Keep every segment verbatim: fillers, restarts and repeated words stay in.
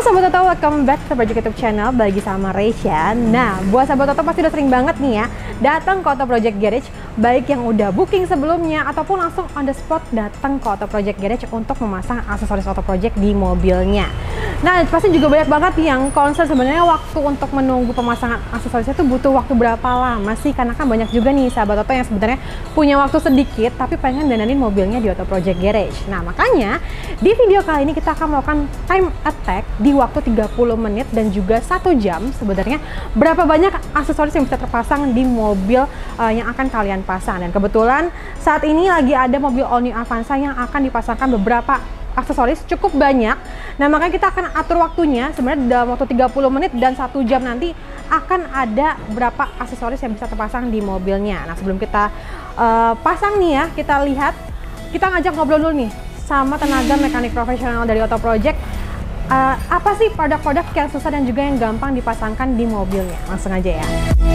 Sobat Oto, welcome back to Project YouTube channel bagi sama Reisha. Nah, buat Sobat Oto pasti udah sering banget nih ya datang ke Oto Project Garage, baik yang udah booking sebelumnya ataupun langsung on the spot datang ke Oto Project Garage untuk memasang aksesoris Oto Project di mobilnya. Nah, pasti juga banyak banget yang concern sebenarnya waktu untuk menunggu pemasangan aksesorisnya itu butuh waktu berapa lama sih? Karena kan banyak juga nih Sobat Oto yang sebenarnya punya waktu sedikit tapi pengen dandanin mobilnya di Oto Project Garage. Nah, makanya di video kali ini kita akan melakukan time attack di waktu tiga puluh menit dan juga satu jam sebenarnya berapa banyak aksesoris yang bisa terpasang di mobil uh, yang akan kalian pasang. Dan kebetulan saat ini lagi ada mobil All New Avanza yang akan dipasangkan beberapa aksesoris cukup banyak. Nah, makanya kita akan atur waktunya sebenarnya dalam waktu tiga puluh menit dan satu jam nanti akan ada berapa aksesoris yang bisa terpasang di mobilnya. Nah, sebelum kita uh, pasang nih ya, kita lihat, kita ngajak ngobrol dulu nih sama tenaga mekanik profesional dari Oto Project. Uh, apa sih produk-produk yang susah dan juga yang gampang dipasangkan di mobilnya? Langsung aja ya.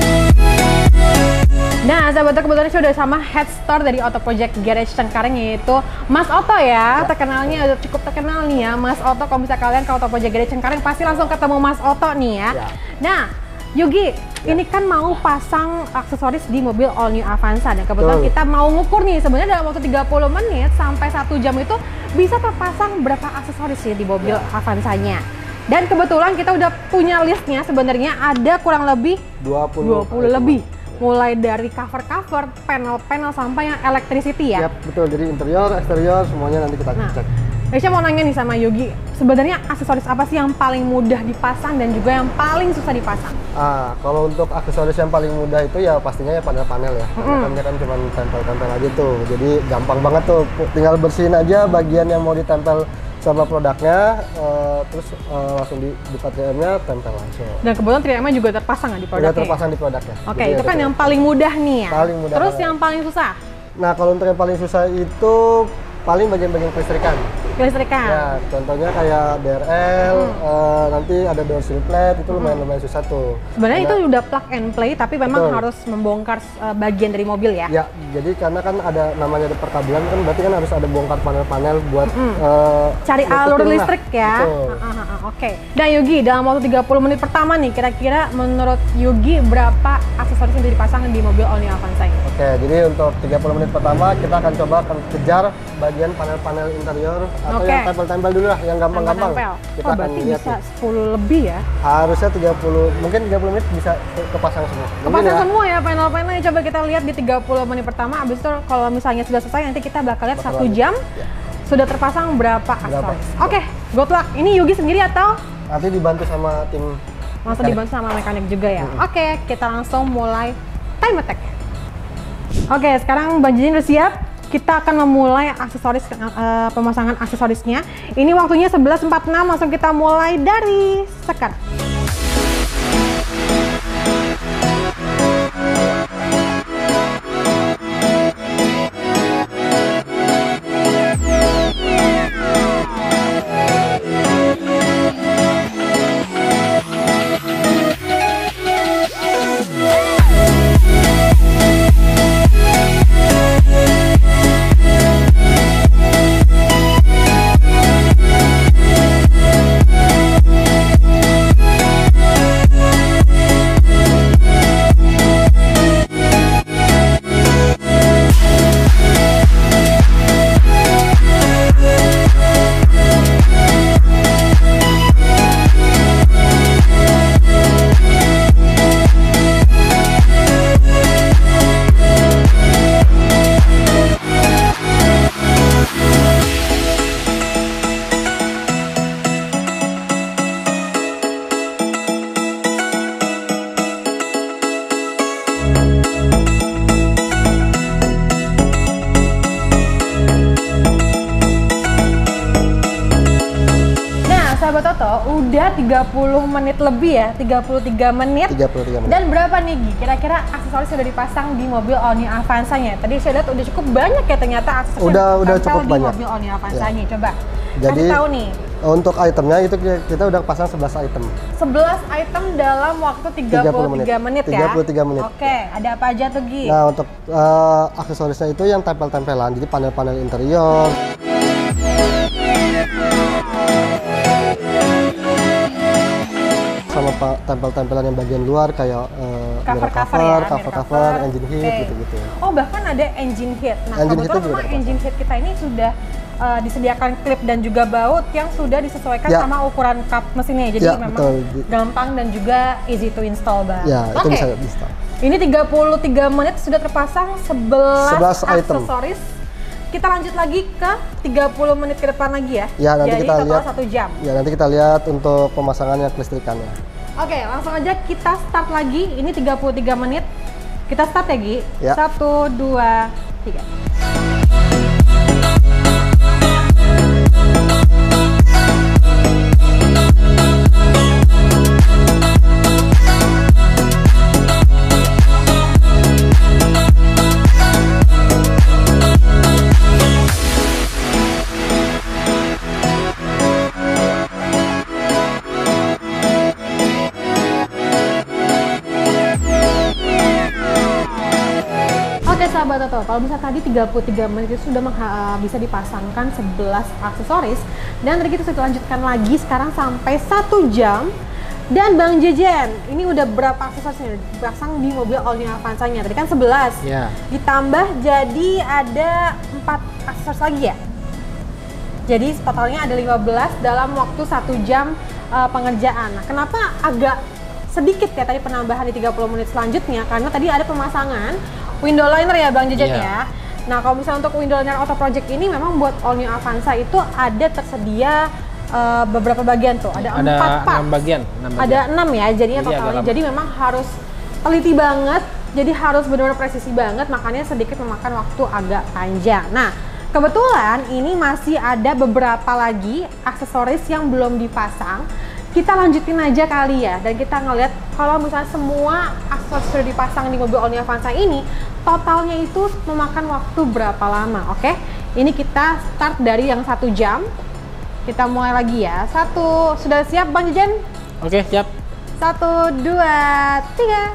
Nah, sahabat kebetulan sudah sama head store dari Oto Project Garage Cengkareng, yaitu Mas Oto ya. ya. Terkenalnya cukup terkenal nih ya, Mas Oto. Kalau bisa kalian ke Oto Project Garage Cengkareng pasti langsung ketemu Mas Oto nih ya. ya. Nah, Yogi, ya. ini kan mau pasang aksesoris di mobil All New Avanza dan kebetulan Tuh. kita mau ngukur nih sebenarnya dalam waktu tiga puluh menit sampai satu jam itu bisa terpasang berapa aksesoris sih di mobil ya. Avanzanya. Dan kebetulan kita udah punya listnya, sebenarnya ada kurang lebih dua puluh, dua puluh lebih. Mulai dari cover-cover, panel-panel sampai yang electricity ya. Yap, betul. Jadi interior, eksterior semuanya nanti kita nah. cek. Reisha mau nanya nih sama Yogi, sebenarnya aksesoris apa sih yang paling mudah dipasang dan juga yang paling susah dipasang? Ah, kalau untuk aksesoris yang paling mudah itu ya pastinya ya panel-panel ya. Mm-hmm. Panelnya kan cuma tempel-tempel aja tuh, jadi gampang banget tuh. Tinggal bersihin aja bagian yang mau ditempel sama produknya, uh, terus uh, langsung dibuka tiga M-nya, tempel langsung. Dan kebetulan tiga M-nya juga terpasang nggak di produknya? Udah terpasang di produknya. Oke, okay, itu kan yang paling mudah nih ya. Paling mudah. Terus yang paling susah? Nah, kalau untuk yang paling susah itu paling bagian-bagian kelistrikan. Kelistrikan? Ya, contohnya kayak D R L, hmm. uh, nanti ada door seal plate, itu lumayan-lumayan susah tuh. Sebenarnya itu udah plug and play, tapi memang betul. harus membongkar uh, bagian dari mobil ya? Ya, jadi karena kan ada namanya ada perkabelan kan, berarti kan harus ada bongkar panel-panel buat hmm. uh, cari alur listrik lah. ya? Uh, uh, uh, Oke. Okay. Nah Yogi, dalam waktu tiga puluh menit pertama nih, kira-kira menurut Yogi berapa aksesoris yang dipasang di mobil All New Avanza ini? Oke, okay, jadi untuk tiga puluh menit pertama kita akan coba akan kejar bagian panel-panel interior atau okay. yang tempel-tempel dulu lah, yang gampang-gampang. Kita oh, akan lihat bisa nih. sepuluh lebih ya? Harusnya tiga puluh, mungkin tiga puluh menit bisa kepasang semua. Kepasang ya. semua ya panel-panelnya. Coba kita lihat di tiga puluh menit pertama, abis itu kalau misalnya sudah selesai nanti kita bakal lihat satu jam ya. sudah terpasang berapa aksesoris. Oke, okay, good luck. Ini Yogi sendiri atau? Nanti dibantu sama tim Langsung mekanik. dibantu sama mekanik juga ya? Hmm. Oke, okay, kita langsung mulai time attack. Oke, okay, sekarang Bang Jin udah siap. Kita akan memulai aksesoris uh, pemasangan aksesorisnya. Ini waktunya sebelas empat puluh enam, langsung kita mulai dari sekarang. Sahabat Oto, udah tiga puluh menit lebih ya, tiga puluh tiga menit. tiga puluh tiga menit. Dan berapa nih Gi? Kira-kira aksesoris sudah dipasang di mobil All New Avanza-nya? Tadi saya lihat udah cukup banyak ya ternyata aksesoris udah, udah cukup di banyak. mobil All New Avanza-nya. Ya. Coba Jadi, kasih tahu nih. Untuk itemnya itu kita udah pasang sebelas item. sebelas item dalam waktu tiga puluh tiga menit ya? tiga puluh tiga menit. Oke, ada apa aja tuh Gi? Nah, untuk uh, aksesorisnya itu yang tempel-tempelan, jadi panel-panel interior. sama pak tempel-tempelan yang bagian luar kayak uh, cover mirror cover, ya, cover, mirror cover, engine heat Oke. gitu-gitu. Oh, bahkan ada engine heat. Nah, Engine kebetulan heatnya juga memang ada. engine heat kita ini sudah uh, disediakan klip dan juga baut yang sudah disesuaikan Ya. sama ukuran kap mesinnya. Jadi Ya, memang betul. gampang dan juga easy to install, Bang. Ya, itu Oke. bisa di-install. Ini tiga puluh tiga menit sudah terpasang sebelas, sebelas item. aksesoris. Kita lanjut lagi ke tiga puluh menit ke depan lagi ya. Ya, nanti Jadi kita total lihat. satu jam. Ya, nanti kita lihat untuk pemasangannya kelistrikannya. Oke, langsung aja kita start lagi. Ini tiga puluh tiga menit. Kita start ya, Gi? Ya. Satu, dua, tiga. Oke sahabat Toto, kalau bisa tadi tiga puluh tiga menit itu sudah mengha- bisa dipasangkan sebelas aksesoris, dan tadi kita sudah lanjutkan lagi sekarang sampai satu jam. Dan Bang Jejen, ini udah berapa aksesorisnya dipasang di mobil all new Avanza-nya? Tadi kan sebelas. Ya. Ditambah jadi ada empat aksesoris lagi ya? Jadi totalnya ada lima belas dalam waktu satu jam uh, pengerjaan. Nah, kenapa agak sedikit ya tadi penambahan di tiga puluh menit selanjutnya? Karena tadi ada pemasangan window liner ya Bang Jejen Iya. ya. Nah, kalau misalnya untuk window liner auto project ini memang buat all new Avanza itu ada tersedia uh, beberapa bagian tuh. Ada, Ada empat part. enam bagian, enam bagian. Ada enam ya jadinya Jadi agak totalnya. lama. Jadi memang harus teliti banget. Jadi harus benar-benar presisi banget, makanya sedikit memakan waktu agak panjang. Nah, kebetulan ini masih ada beberapa lagi aksesoris yang belum dipasang. Kita lanjutin aja kali ya, dan kita ngeliat kalau misalnya semua aksesoris sudah dipasang di mobil all new Avanza ini, totalnya itu memakan waktu berapa lama, oke? Ini kita start dari yang satu jam. Kita mulai lagi ya. Satu, sudah siap Bang Jejen? Oke, siap. Satu, dua, tiga.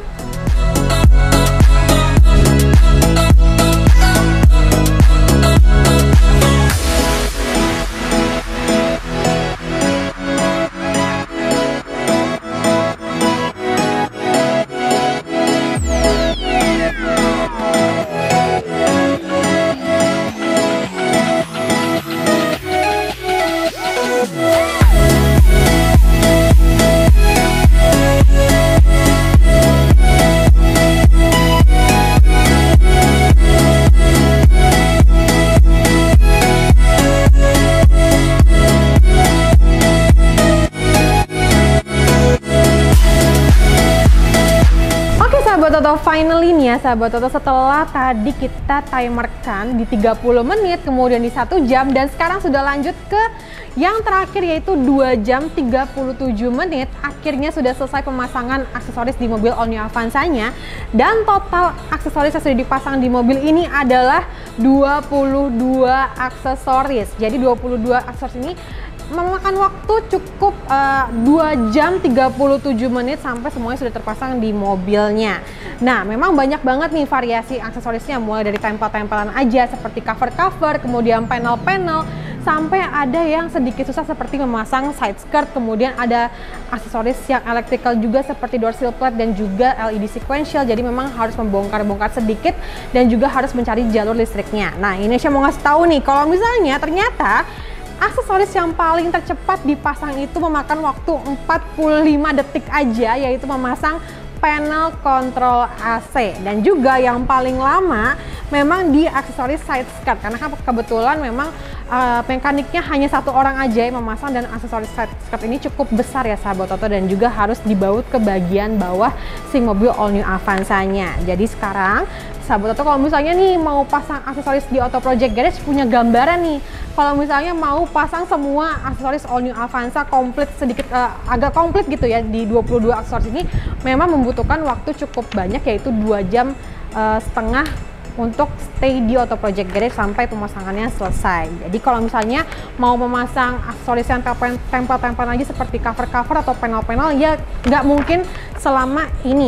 Sahabat Toto, finally nih ya Sahabat Toto, setelah tadi kita timerkan di tiga puluh menit, kemudian di satu jam, dan sekarang sudah lanjut ke yang terakhir yaitu dua jam tiga puluh tujuh menit. Akhirnya sudah selesai pemasangan aksesoris di mobil all new Avanza-nya, dan total aksesoris yang sudah dipasang di mobil ini adalah dua puluh dua aksesoris. Jadi dua puluh dua aksesoris ini memakan waktu cukup uh, dua jam tiga puluh tujuh menit sampai semuanya sudah terpasang di mobilnya. Nah, memang banyak banget nih variasi aksesorisnya, mulai dari tempel-tempelan aja seperti cover-cover, kemudian panel-panel, sampai ada yang sedikit susah seperti memasang side skirt, kemudian ada aksesoris yang electrical juga seperti door sill plate dan juga L E D sequential. Jadi memang harus membongkar-bongkar sedikit dan juga harus mencari jalur listriknya. Nah, ini saya mau ngasih tahu nih, kalau misalnya ternyata aksesoris yang paling tercepat dipasang itu memakan waktu empat puluh lima detik aja, yaitu memasang panel kontrol A C. Dan juga yang paling lama memang di aksesoris side skirt, karena kan kebetulan memang uh, mekaniknya hanya satu orang aja yang memasang, dan aksesoris side skirt ini cukup besar ya Sahabat Toto, dan juga harus dibaut ke bagian bawah si mobil all new Avanza-nya. Jadi sekarang Sahabat Toto, kalau misalnya nih mau pasang aksesoris di Auto Project Garage, punya gambaran nih kalau misalnya mau pasang semua aksesoris all new Avanza komplit, sedikit uh, agak komplit gitu ya di dua puluh dua aksesoris ini, memang membutuhkan waktu cukup banyak, yaitu dua jam uh, setengah untuk stay di Auto Project Garage sampai pemasangannya selesai. Jadi kalau misalnya mau memasang aksesoris yang tempel-tempel aja seperti cover-cover atau panel-panel, ya nggak mungkin selama ini.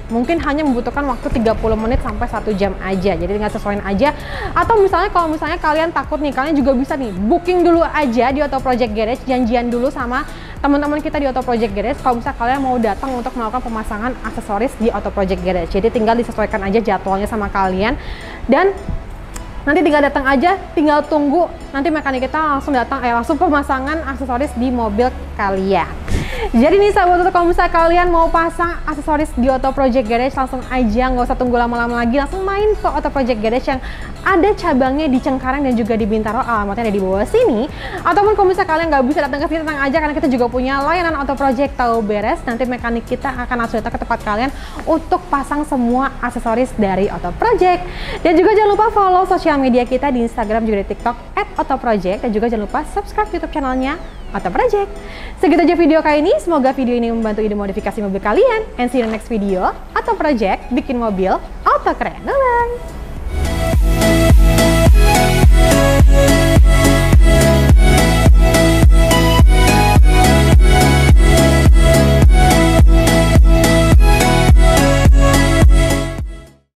Mungkin hanya membutuhkan waktu tiga puluh menit sampai satu jam aja. Jadi tinggal sesuaiin aja. Atau misalnya kalau misalnya kalian takut nih, kalian juga bisa nih booking dulu aja di Auto Project Garage, janjian dulu sama teman-teman kita di Auto Project Garage kalau misalnya kalian mau datang untuk melakukan pemasangan aksesoris di Auto Project Garage. Jadi tinggal disesuaikan aja jadwalnya sama kalian, dan nanti tinggal datang aja, tinggal tunggu nanti mekanik kita langsung datang, eh langsung pemasangan aksesoris di mobil kalian. Jadi nih sahabat Oto, kalau misalnya kalian mau pasang aksesoris di Auto Project Garage, langsung aja, nggak usah tunggu lama-lama lagi, langsung main ke Auto Project Garage yang ada cabangnya di Cengkareng dan juga di Bintaro, alamatnya ada di bawah sini. Ataupun kalau misalnya kalian nggak bisa datang ke sini, datang aja, karena kita juga punya layanan Auto Project tahu beres. Nanti mekanik kita akan langsung datang ke tempat kalian untuk pasang semua aksesoris dari Auto Project. Dan juga jangan lupa follow sosial media kita di Instagram juga di TikTok at Auto Project, dan juga jangan lupa subscribe YouTube channelnya Auto Project. Segitu aja video kali ini, semoga video ini membantu ide modifikasi mobil kalian. And see you in the next video. Auto Project, bikin mobil auto keren. Bye-bye.